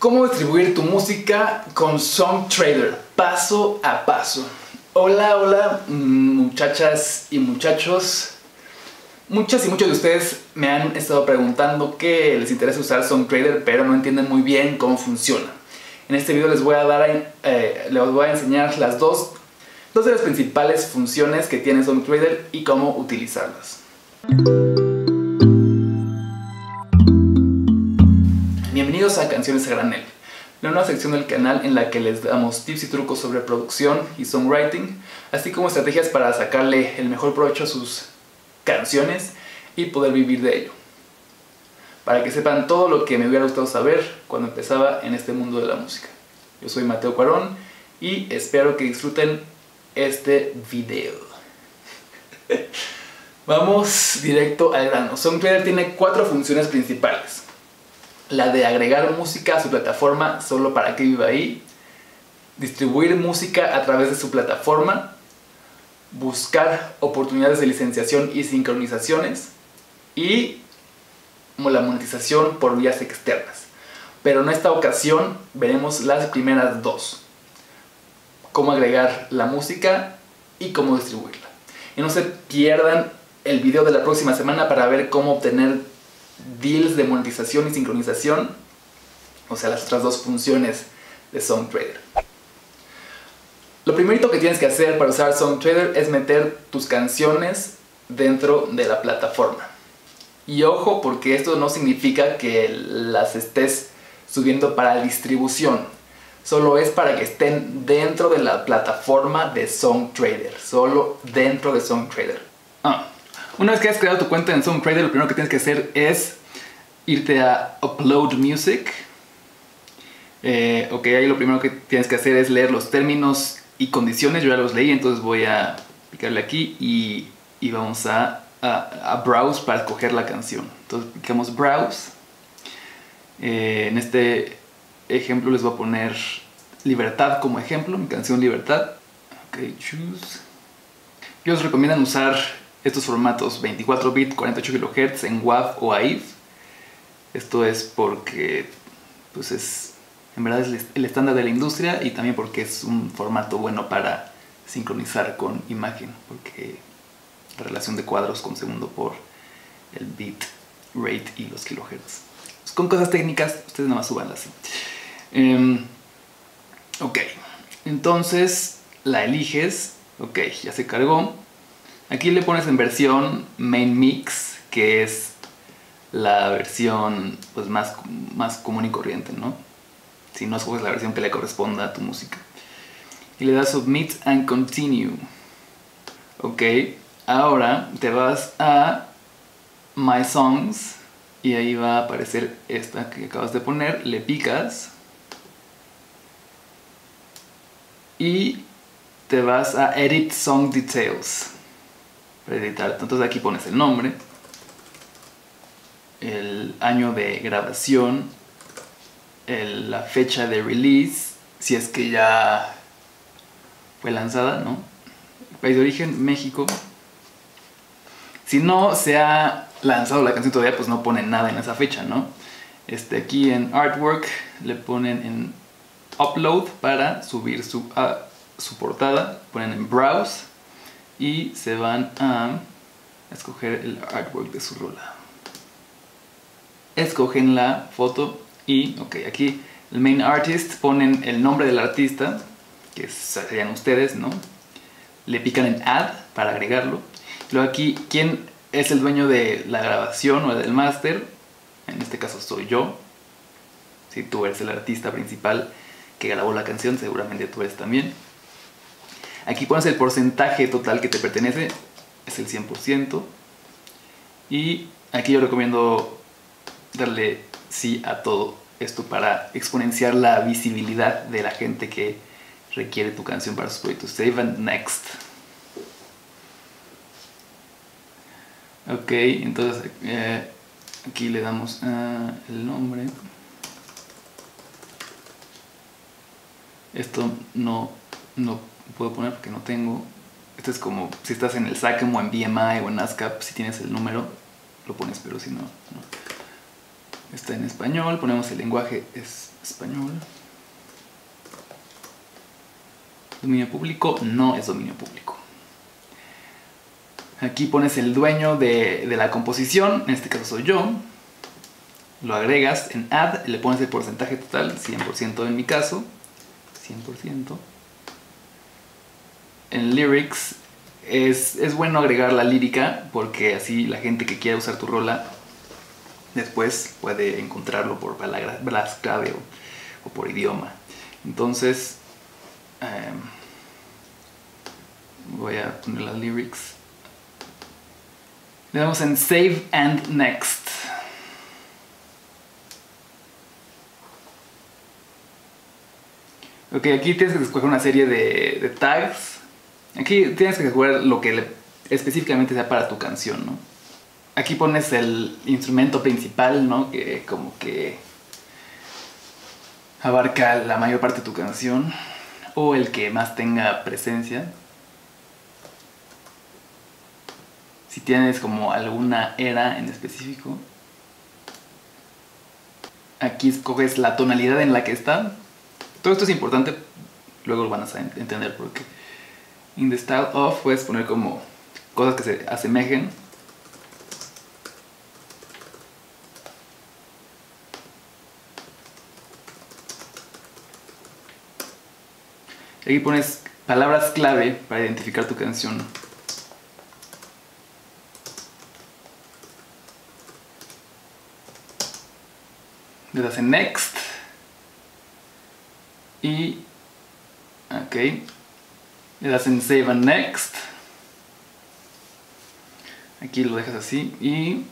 Cómo distribuir tu música con SongTrader, paso a paso. Hola, muchachas y muchachos. Muchas y muchos de ustedes me han estado preguntando que les interesa usar SongTrader, pero no entienden muy bien cómo funciona. En este video les voy a enseñar las dos de las principales funciones que tiene SongTrader y cómo utilizarlas. Bienvenidos a Canciones a Granel, la nueva sección del canal en la que les damos tips y trucos sobre producción y songwriting, así como estrategias para sacarle el mejor provecho a sus canciones y poder vivir de ello. Para que sepan todo lo que me hubiera gustado saber cuando empezaba en este mundo de la música. Yo soy Mateo Cuarón y espero que disfruten este video. Vamos directo al grano. SongTrader tiene 4 funciones principales. La de agregar música a su plataforma solo para que viva ahí, distribuir música a través de su plataforma, buscar oportunidades de licenciación y sincronizaciones y la monetización por vías externas. Pero en esta ocasión veremos las primeras dos: cómo agregar la música y cómo distribuirla. Y no se pierdan el video de la próxima semana para ver cómo obtener deals de monetización y sincronización, o sea, las otras dos funciones de SongTrader. Lo primerito que tienes que hacer para usar SongTrader es meter tus canciones dentro de la plataforma. Y ojo, porque esto no significa que las estés subiendo para distribución. Solo es para que estén dentro de la plataforma de SongTrader. Solo dentro de SongTrader. Una vez que has creado tu cuenta en SongTrader, lo primero que tienes que hacer es irte a Upload Music. Ahí lo primero que tienes que hacer es leer los términos y condiciones. Yo ya los leí, entonces voy a picarle aquí y vamos a Browse para escoger la canción. Entonces picamos Browse. En este ejemplo les voy a poner Libertad como ejemplo, mi canción Libertad. Choose. Ellos recomiendan usar estos formatos 24 bit, 48 kHz en WAV o AIF. Esto es porque pues en verdad es el estándar de la industria, y también porque es un formato bueno para sincronizar con imagen, porque la relación de cuadros con segundo por el bit rate y los kilohertz. Pues con cosas técnicas, ustedes nada más súbanlas. Entonces la eliges. Ya se cargó. Aquí le pones en versión Main Mix, que es la versión pues más común y corriente, ¿no? Si no, escoges la versión que le corresponda a tu música. Y le das Submit and Continue. Ahora te vas a My Songs y ahí va a aparecer esta que acabas de poner. Le picas y te vas a Edit Song Details para editar. Entonces aquí pones el nombre, el año de grabación, la fecha de release, si es que ya fue lanzada, ¿no? País de origen, México. Si no se ha lanzado la canción todavía, pues no ponen nada en esa fecha, ¿no? Aquí en Artwork le ponen en Upload para subir su portada, ponen en Browse y se van a escoger el artwork de su rola. Escogen la foto y aquí el main artist, ponen el nombre del artista, que serían ustedes, ¿no? Le pican en Add para agregarlo. Luego aquí, ¿quién es el dueño de la grabación o del máster? En este caso soy yo. Si tú eres el artista principal que grabó la canción, seguramente tú eres también. Aquí pones el porcentaje total que te pertenece, es el 100%. Y aquí yo recomiendo darle sí a todo esto para exponenciar la visibilidad de la gente que requiere tu canción para sus proyectos. Save and Next. Entonces aquí le damos el nombre. Esto no puedo poner porque no tengo. Esto es como si estás en el SACM o en BMI o en ASCAP. Si tienes el número lo pones, pero si no, no. Está en español, ponemos el lenguaje es español. Dominio público, no es dominio público. Aquí pones el dueño de la composición, en este caso soy yo. Lo agregas en add, le pones el porcentaje total, 100% en mi caso. 100%. En lyrics es bueno agregar la lírica porque así la gente que quiera usar tu rola después puede encontrarlo por palabras clave o por idioma. Entonces voy a poner las lyrics. Le damos en Save and Next. Ok, aquí tienes que escoger una serie de tags. Aquí tienes que escoger lo que específicamente sea para tu canción, ¿no? Aquí pones el instrumento principal, ¿no? Que como que abarca la mayor parte de tu canción. O el que más tenga presencia. Si tienes como alguna era en específico. Aquí escoges la tonalidad en la que está. Todo esto es importante, luego lo van a entender porque in the style of puedes poner como cosas que se asemejen. Y aquí pones palabras clave para identificar tu canción. Le das en Next. Y ok, le das en Save and Next. Aquí lo dejas así y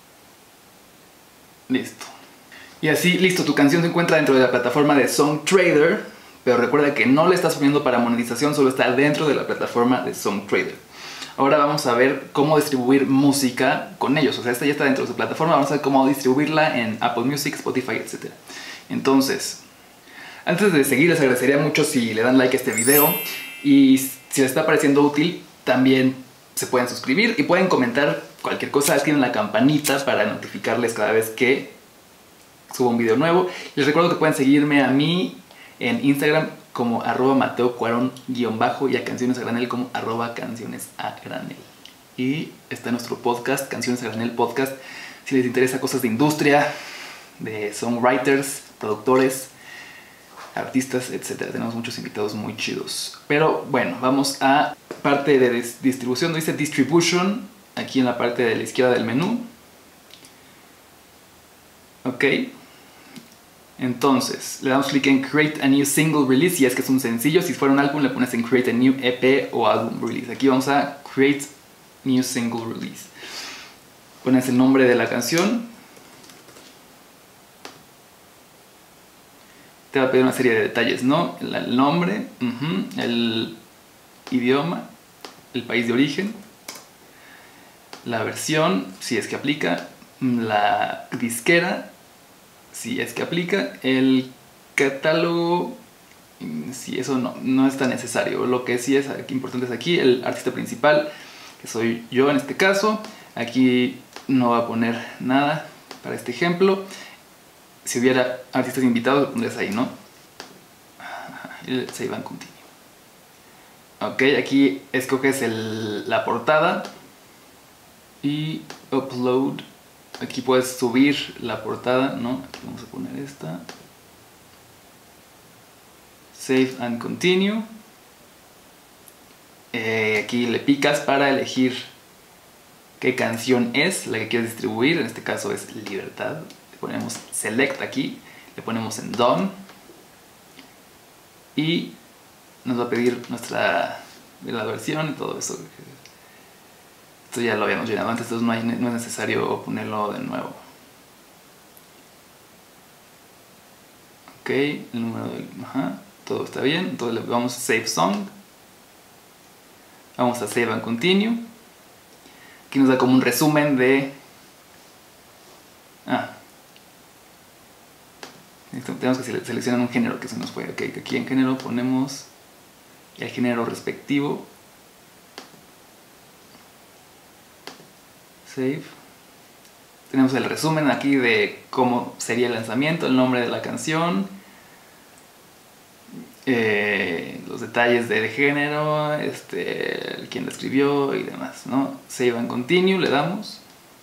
listo. Y así, listo, tu canción se encuentra dentro de la plataforma de SongTrader, pero recuerda que no le estás poniendo para monetización, solo está dentro de la plataforma de SongTrader. Ahora vamos a ver cómo distribuir música con ellos. O sea, esta ya está dentro de su plataforma, vamos a ver cómo distribuirla en Apple Music, Spotify, etc. Entonces, antes de seguir, les agradecería mucho si le dan like a este video y si les está pareciendo útil, también se pueden suscribir y pueden comentar cualquier cosa, activen la campanita para notificarles cada vez que subo un video nuevo. Les recuerdo que pueden seguirme a mí en Instagram como @mateocuaron_ y a Canciones a Granel como @cancionesagranel. Y está nuestro podcast, Canciones a Granel Podcast, si les interesa cosas de industria, de songwriters, productores, artistas, etc. Tenemos muchos invitados muy chidos. Pero bueno, vamos a parte de distribución. Dice Distribution, aquí en la parte de la izquierda del menú. Ok. Entonces, le damos clic en Create a New Single Release, y es que es un sencillo. Si fuera un álbum, le pones en Create a New EP o Album Release. Aquí vamos a Create New Single Release. Pones el nombre de la canción. Te va a pedir una serie de detalles, ¿no? El nombre, el idioma, el país de origen, la versión, si es que aplica, la disquera, si es que aplica, el catálogo, si eso no es tan necesario. Lo que sí es importante es aquí el artista principal, que soy yo en este caso. Aquí no va a poner nada para este ejemplo. Si hubiera artistas invitados, lo pondrías ahí, ¿no? El Save and Continue. Ok, aquí escoges la portada y Upload. Aquí puedes subir la portada, ¿no? Aquí vamos a poner esta. Save and Continue. Aquí le picas para elegir qué canción es la que quieres distribuir. En este caso es Libertad. Le ponemos Select aquí, le ponemos en Done y nos va a pedir la versión y todo eso. Esto ya lo habíamos llenado antes, entonces no es necesario ponerlo de nuevo. Ok, el número del... todo está bien. Entonces le vamos a Save Song. Vamos a Save and Continue. Aquí nos da como un resumen de... tenemos que seleccionar un género que se nos fue. Ok, aquí en género ponemos el género respectivo. Save. Tenemos el resumen aquí de cómo sería el lanzamiento, el nombre de la canción, los detalles del género, quién la escribió y demás, ¿no? Save and Continue, le damos.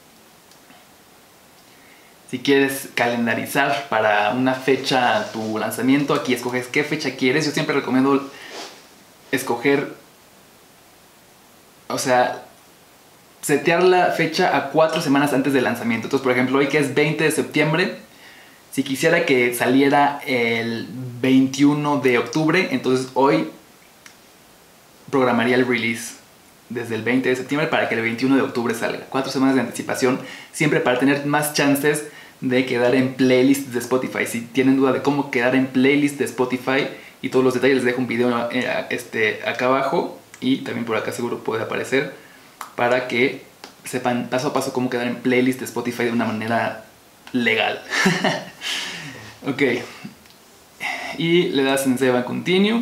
Si quieres calendarizar para una fecha tu lanzamiento, aquí escoges qué fecha quieres. Yo siempre recomiendo escoger, o sea, setear la fecha a 4 semanas antes del lanzamiento. Entonces, por ejemplo, hoy que es 20 de septiembre, si quisiera que saliera el 21 de octubre, entonces hoy programaría el release desde el 20 de septiembre para que el 21 de octubre salga. 4 semanas de anticipación, siempre para tener más chances de quedar en playlist de Spotify. Si tienen duda de cómo quedar en playlist de Spotify y todos los detalles, les dejo un video acá abajo, y también por acá seguro puede aparecer, para que sepan paso a paso cómo quedar en playlist de Spotify de una manera legal. Ok, y le das en Save and Continue.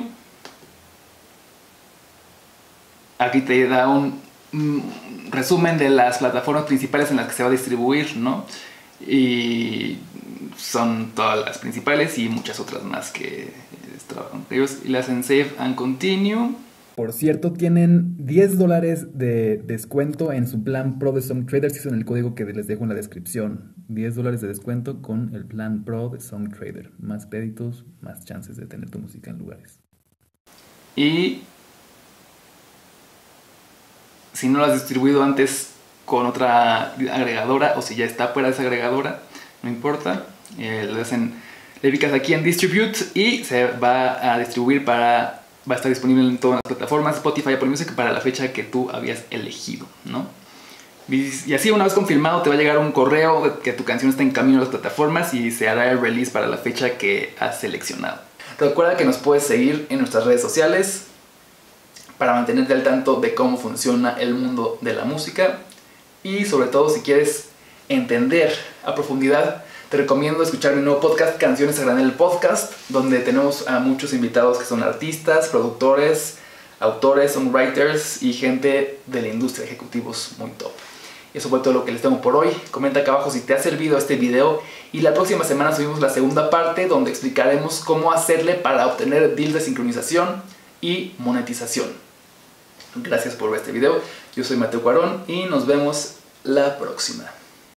Aquí te da un resumen de las plataformas principales en las que se va a distribuir, ¿no? Y son todas las principales y muchas otras más que trabajan con ellos. Y le hacen Save and Continue. Por cierto, tienen $10 de descuento en su plan Pro de Song Trader, si usan el código que les dejo en la descripción. $10 de descuento con el plan Pro de Song Trader. Más créditos, más chances de tener tu música en lugares. Y si no lo has distribuido antes con otra agregadora, o si ya está fuera de esa agregadora, no importa, le picas aquí en Distribute y se va a distribuir va a estar disponible en todas las plataformas, Spotify, Apple Music, para la fecha que tú habías elegido, ¿no? Y así, una vez confirmado, te va a llegar un correo de que tu canción está en camino a las plataformas y se hará el release para la fecha que has seleccionado. Recuerda que nos puedes seguir en nuestras redes sociales para mantenerte al tanto de cómo funciona el mundo de la música, y sobre todo si quieres entender a profundidad, te recomiendo escuchar mi nuevo podcast, Canciones a Granel Podcast, donde tenemos a muchos invitados que son artistas, productores, autores, songwriters y gente de la industria, ejecutivos muy top. Eso fue todo lo que les tengo por hoy. Comenta acá abajo si te ha servido este video, y la próxima semana subimos la segunda parte donde explicaremos cómo hacerle para obtener deals de sincronización y monetización. Gracias por ver este video. Yo soy Mateo Cuarón y nos vemos la próxima.